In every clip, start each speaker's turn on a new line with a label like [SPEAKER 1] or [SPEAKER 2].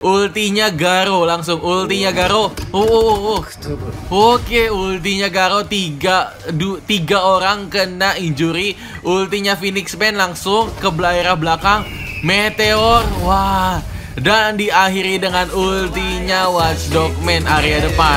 [SPEAKER 1] ultinya Garo, langsung ultinya Garo. Oke, ultinya Garo, tiga orang kena injury. Ultinya Phoenix Man langsung ke daerah belakang. Meteor, wah. Dan diakhiri dengan ultinya Watchdog Man area depan.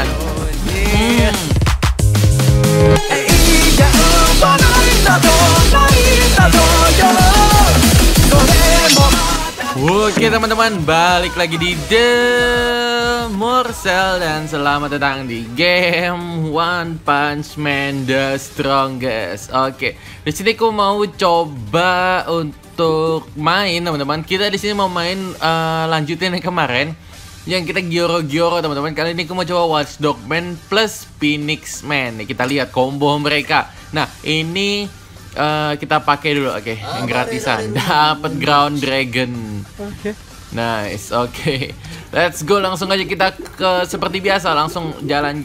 [SPEAKER 1] Oke teman-teman, balik lagi di The Morsel dan selamat datang di game One Punch Man The Strongest. Oke, di sini aku mau coba untuk main teman-teman. Kita di sini mau main lanjutin yang kemarin yang kita gyoro-gyoro teman-teman. Kali ini aku mau coba Watchdog Man plus Phoenix Man. Nih, kita lihat combo mereka. Nah, ini kita pakai dulu, oke, yang gratisan. Dapat Ground Dragon. Nice, oke. Let's go, langsung aja kita ke seperti biasa, langsung jalan.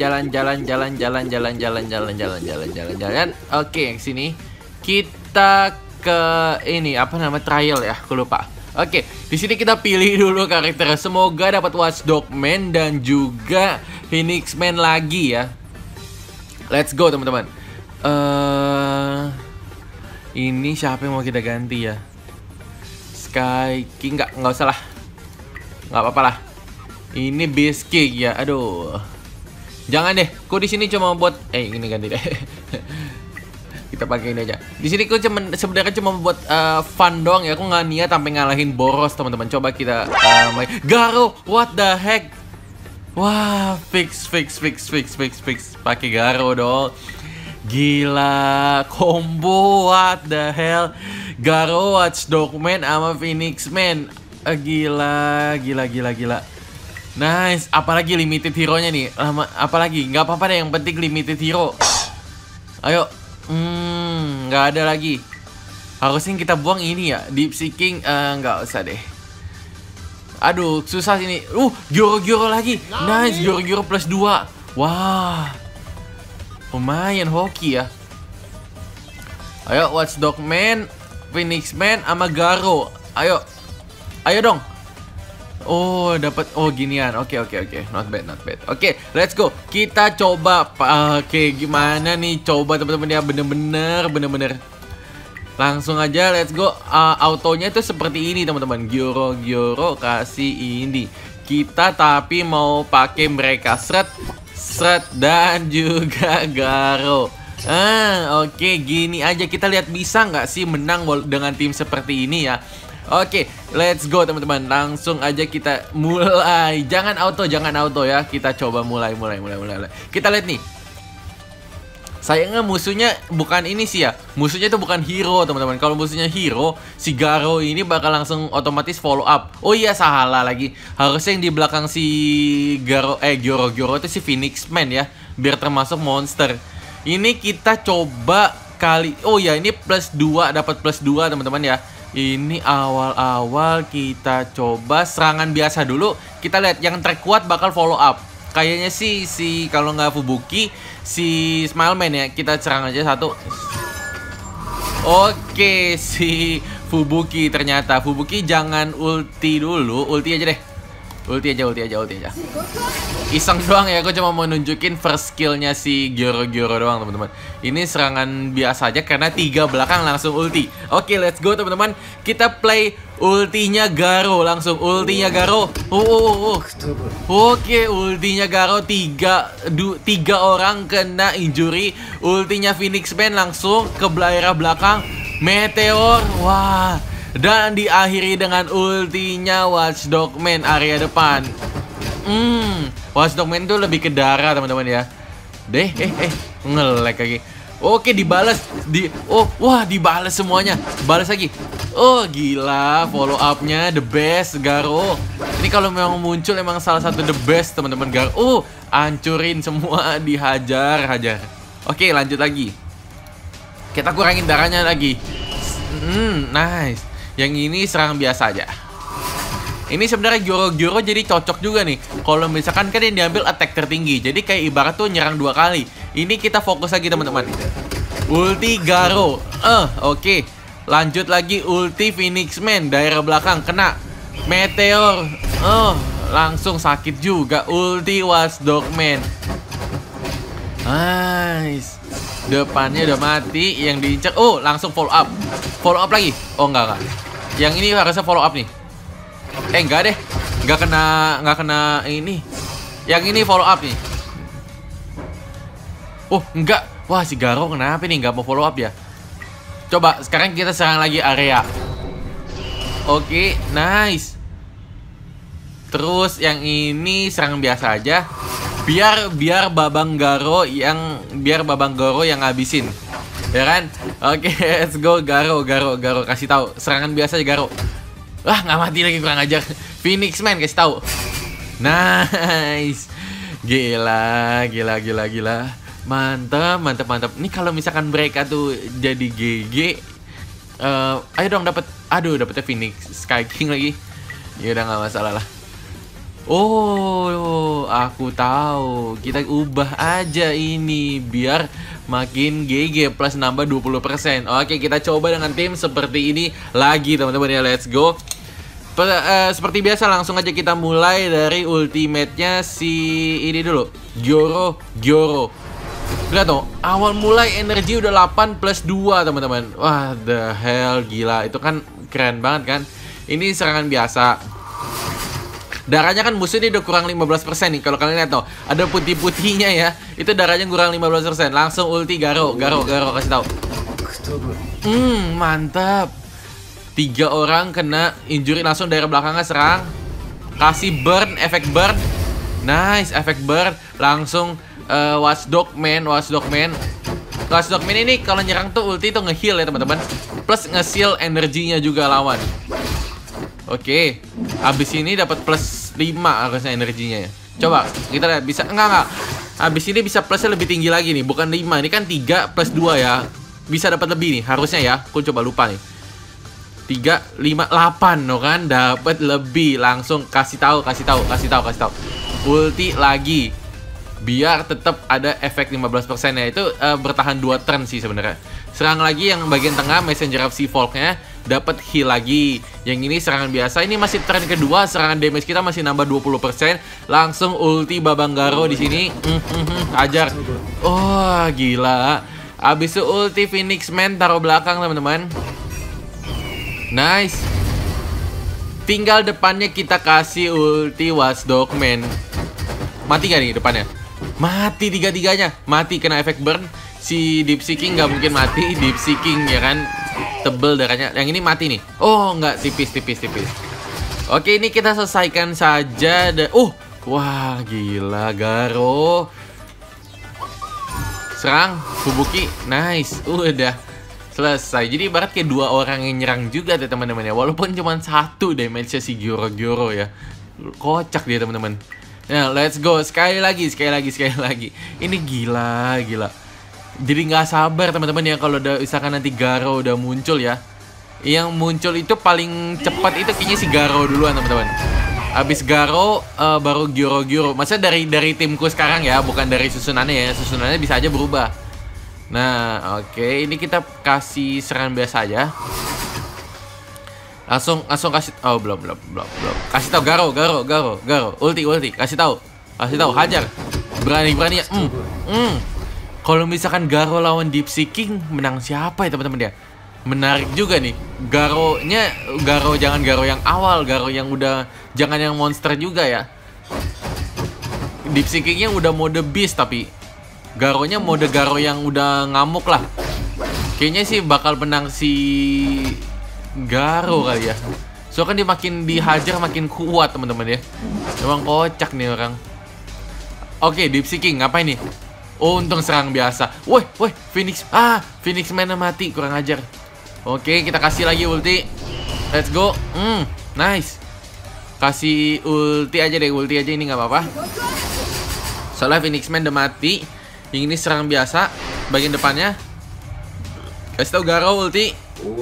[SPEAKER 1] Oke, yang sini kita ke ini apa nama trial ya, aku lupa. Oke, di sini kita pilih dulu karakter. Semoga dapat Watchdog Man dan juga Phoenix Man lagi ya. Let's go teman-teman. Ini siapa yang mau kita ganti ya? Sky King nggak usah lah, nggak apa-apa lah. Ini Beast King ya, aduh. Jangan deh, ku di sini cuma buat ini ganti deh. Kita pakai ini aja. Di sini ku sebenarnya cuma buat fun doang ya. Aku nggak niat sampai ngalahin Boros teman-teman. Coba kita main Garo, what the heck? Wah, fix. Pakai Garo dong. Gila, combo, what the hell. Garo, Watchdog Man sama Phoenix Man. Gila. Nice, apalagi limited hero-nya nih. Apalagi, nggak apa-apa deh, yang penting limited hero. Ayo. Nggak ada lagi. Harusnya kita buang ini ya, Deep Seeking. Nggak usah deh. Aduh, susah sini. Gyoro lagi. Nice, Gyoro plus 2. Wah. Lumayan hoki ya. Ayo Watchdog Man, Phoenix Man sama Garo. Ayo dong. Oh, dapat. Oh, ginian. Oke. Not bad. Oke, let's go. Kita coba. Oke, gimana nih? Coba teman-teman ya, bener-bener. Langsung aja, let's go. Autonya tuh seperti ini teman-teman. Gyoro kasih ini. Kita tapi mau pakai mereka Shred dan juga Garo. Oke, gini aja. Kita lihat bisa nggak sih menang dengan tim seperti ini ya. Oke, let's go teman-teman. Langsung aja kita mulai. Jangan auto ya. Kita coba mulai. Kita lihat nih. Sayangnya musuhnya bukan ini sih ya. Musuhnya itu bukan hero teman-teman. Kalau musuhnya hero, si Garo ini bakal langsung otomatis follow up. Oh iya, salah lagi. Harusnya yang di belakang si Garo Gyoro itu si Phoenix Man ya, biar termasuk monster. Ini kita coba kali. Oh ya, ini plus 2, dapat plus 2 teman-teman ya. Ini awal-awal kita coba serangan biasa dulu. Kita lihat yang terkuat bakal follow up. Kayaknya sih si kalau nggak Fubuki, si Smileman ya. Kita serang aja satu. Oke, si Fubuki ternyata. Fubuki jangan ulti dulu, ulti aja deh. Ulti aja. Iseng doang ya, aku cuma mau nunjukin first skillnya si Gyoro doang teman-teman. Ini serangan biasa aja karena 3 belakang langsung ulti. Oke, let's go teman-teman. Kita play ultinya Garo, langsung ultinya Garo. Oke, ultinya Garo, 3 orang kena injury. Ultinya Phoenix Man langsung ke daerah belakang. Meteor, wah. Dan diakhiri dengan ultinya Watchdog Man area depan. Watchdog Man tuh lebih ke darah teman-teman ya. Nge-lag lagi. Oke, dibalas. Dibalas semuanya. Balas lagi. Oh, gila, follow up-nya the best Garo. Ini kalau memang muncul emang salah satu the best teman-teman Garo. Hancurin semua, dihajar. Oke, lanjut lagi. Kita kurangin darahnya lagi. Nice. Yang ini serangan biasa aja. Ini sebenarnya Gyoro jadi cocok juga nih. Kalau misalkan kan yang diambil attack tertinggi, jadi kayak ibarat tuh nyerang 2 kali. Ini kita fokus lagi teman-teman. Ulti Garo. Oke. Lanjut lagi ulti Phoenix Man, daerah belakang kena. Meteor. langsung sakit juga. Ulti Watchdog Man. Nice. Depannya udah mati, yang diincar. Oh, langsung follow up. Follow up lagi. Oh, enggak. Yang ini harusnya follow up nih. Enggak deh. Enggak kena ini. Yang ini follow up nih. Oh, enggak. Wah, si Garo kenapa nih enggak mau follow up ya? Coba sekarang kita serang lagi area. Oke, nice. Terus yang ini serang biasa aja. Biar Babang Garo yang ngabisin. Ya kan? Oke, let's go Garo kasih tahu. Serangan biasa aja Garo. Wah, nggak mati lagi, kurang ajar. Phoenix Man kasih tahu. Nice. Gila. Mantap. Ini kalau misalkan mereka tuh jadi GG, ayo dong dapat. Aduh, dapetnya Phoenix Sky King lagi. Ya udah, nggak masalah lah. Oh, aku tahu. Kita ubah aja ini biar makin GG plus nambah 20%. Oke, kita coba dengan tim seperti ini lagi, teman-teman ya. Let's go. Seperti biasa langsung aja kita mulai dari ultimate-nya si ini dulu. Gyoro. Lihat tuh, awal mulai energi udah 8 plus 2, teman-teman. Wah, the hell, gila. Itu kan keren banget kan. Ini serangan biasa. Darahnya kan musuh ini udah kurang 15% nih. Kalau kalian lihat tuh, ada putih-putihnya ya. Itu darahnya kurang 15%. Langsung ulti Garo kasih tahu. Mantap. 3 orang kena injury langsung dari belakangnya serang. Kasih burn, efek burn. Nice, efek burn. Langsung Watchdog Man ini kalau nyerang tuh ulti tuh nge-heal ya, teman-teman. Plus nge-seal energinya juga lawan. Oke, abis ini dapat plus 5 harusnya energinya ya. Coba kita lihat bisa enggak. Abis ini bisa plusnya lebih tinggi lagi nih, bukan 5. Ini kan 3 plus 2 ya. Bisa dapat lebih nih harusnya ya. Aku coba lupa nih. 3, 5, 8 no kan, dapat lebih. Langsung kasih tahu. Ulti lagi. Biar tetap ada efek 15% ya. Itu bertahan 2 turn sih sebenarnya. Serang lagi yang bagian tengah, Messenger of Sea-Folk-nya dapat heal lagi. Yang ini serangan biasa. Ini masih turn kedua, serangan damage kita masih nambah 20%. Langsung ulti Babang Garo di sini. Ajar. Oh, gila. Abis itu ulti Phoenix Man taruh belakang, teman-teman. Nice. Tinggal depannya kita kasih ulti Watchdog Man. Mati gak nih depannya? Mati tiga-tiganya. Mati kena efek burn. Si Deep Seeking nggak mungkin mati. Deep Seeking ya kan, tebel darahnya. Yang ini mati nih. Oh nggak, tipis. Oke, ini kita selesaikan saja. Wah gila, Garo. Serang, Fubuki, nice. Udah selesai. Jadi ibarat kayak 2 orang yang nyerang juga deh, teman-teman ya. Walaupun cuma 1 damage-nya si Gyoro ya. Kocak dia, teman-teman. Nah, let's go. Sekali lagi. Ini gila. Jadi nggak sabar, teman-teman ya, kalau udah misalkan nanti Garo udah muncul ya. Yang muncul itu paling cepat itu kayaknya si Garo duluan, teman-teman. Abis Garo baru Gyoro. Maksudnya dari timku sekarang ya, bukan dari susunannya ya. Susunannya bisa aja berubah. Nah, oke, ini kita kasih serangan biasa aja. Langsung kasih. Oh, belum. Kasih tahu Garo. Ulti. Kasih tahu. Hajar. Berani-beraninya. Kalau misalkan Garo lawan Deep Seeking, menang siapa ya, teman-teman ya? Menarik juga nih. Garo jangan Garo yang awal, Garo yang udah, jangan yang monster juga ya. Deep Seekingnya udah mode beast, tapi Garonya mode Garo yang udah ngamuk lah. Kayaknya sih bakal menang si Garo kali ya. So kan dia makin dihajar makin kuat, teman-teman ya. Emang kocak nih orang. Oke, Deep Seeking ngapain nih? Oh, untung serang biasa. Woi, Phoenix. Phoenix Man mati, kurang ajar. Oke, kita kasih lagi ulti. Let's go. Nice. Kasih ulti aja ini nggak apa-apa. Soalnya Phoenix Man udah mati. Yang ini serang biasa. Bagian depannya. Kasih tau Garo ulti.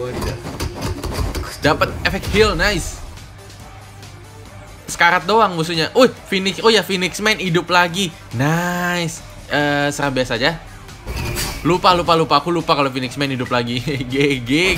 [SPEAKER 1] Dapat efek heal, nice. Sekarat doang musuhnya. Phoenix Man hidup lagi. Nice. Serang biasa aja. Lupa. Aku lupa kalau Phoenix Man hidup lagi.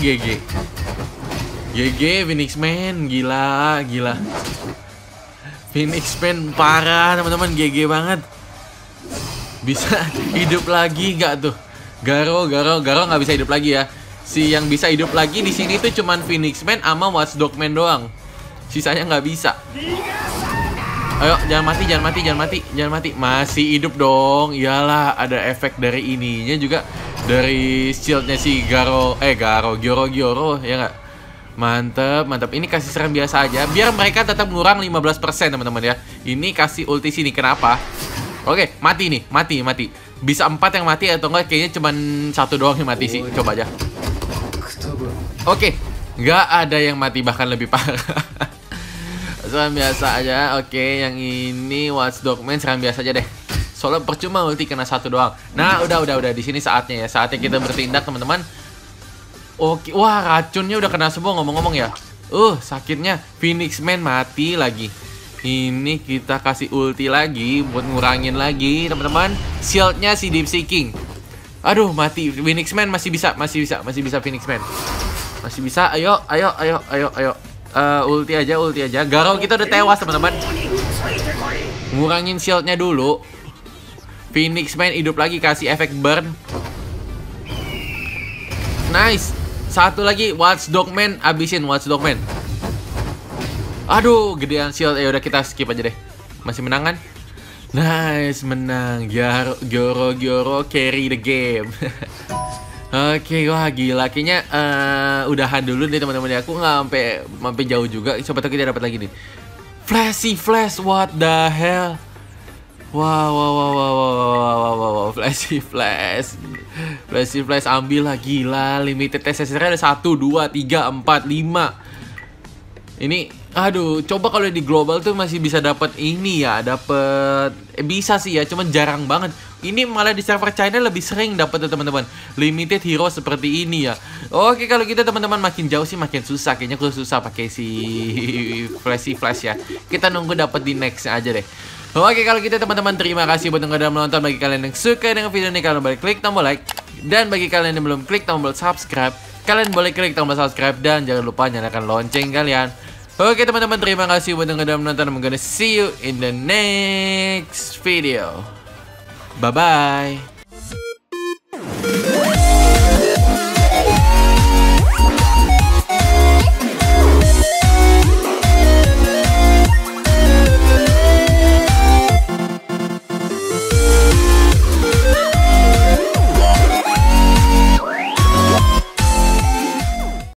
[SPEAKER 1] GG Phoenix Man. Gila. Phoenix Man parah teman-teman, GG banget. Bisa hidup lagi nggak tuh? Garo nggak bisa hidup lagi ya. Si yang bisa hidup lagi di sini tuh cuman Phoenix Man sama Watchdog Man doang. Sisanya nggak bisa. Ayo, jangan mati. Masih hidup dong. Iyalah, ada efek dari ininya juga, dari shieldnya si Gyoro, ya nggak? Mantep. Ini kasih serang biasa aja, biar mereka tetap ngurang 15% teman-teman ya. Ini kasih ulti sini, kenapa? Oke, mati nih, mati. Bisa 4 yang mati atau enggak, kayaknya cuman 1 doang yang mati sih. Coba aja. Oke, nggak ada yang mati, bahkan lebih parah. Serang biasa aja. Oke, yang ini Watchdog Man serang biasa aja deh. Soalnya percuma ulti kena 1 doang. Nah, udah di sini saatnya ya. Saatnya kita bertindak, teman-teman. Oke, wah racunnya udah kena semua ngomong-ngomong ya. Sakitnya. Phoenix Man mati lagi. Ini kita kasih ulti lagi buat ngurangin lagi, teman-teman. Shieldnya si Deep Seeking. Aduh, mati. Phoenix Man masih bisa Phoenix Man. Masih bisa. Ayo. Ulti aja. Garo kita udah tewas, teman-teman. Ngurangin shieldnya dulu. Phoenix Man hidup lagi, kasih efek burn. Nice. Satu lagi Watchdog Man, abisin Watchdog Man. Aduh, gedean shield. Ya udah, kita skip aja deh. Masih menang kan? Nice, menang. Gyoro carry the game. Oke, wah gila. Kayaknya udahan dulu nih teman-teman ya. Aku nggak sampai jauh juga. Coba kita dapat lagi nih. Flash, what the hell? Wow, Flashy Flash, ambil lah, gila. Limited SSR ada 1, 2, 3, 4, 5. Ini, aduh, coba kalau di global tuh masih bisa dapat ini ya, bisa sih ya, cuman jarang banget. Ini malah di server China lebih sering dapat tuh teman-teman, limited hero seperti ini ya. Oke, kalau kita teman-teman makin jauh sih makin susah. Kayaknya aku susah pakai si Flashy Flash ya. Kita nunggu dapat di next aja deh. Oke, kalau gitu teman-teman, terima kasih buat yang udah menonton. Bagi kalian yang suka dengan video ini, kalian boleh klik tombol like. Dan bagi kalian yang belum klik tombol subscribe, kalian boleh klik tombol subscribe. Dan jangan lupa nyalakan lonceng kalian. Oke teman-teman, terima kasih buat yang udah menonton. I'm gonna see you in the next video. Bye-bye.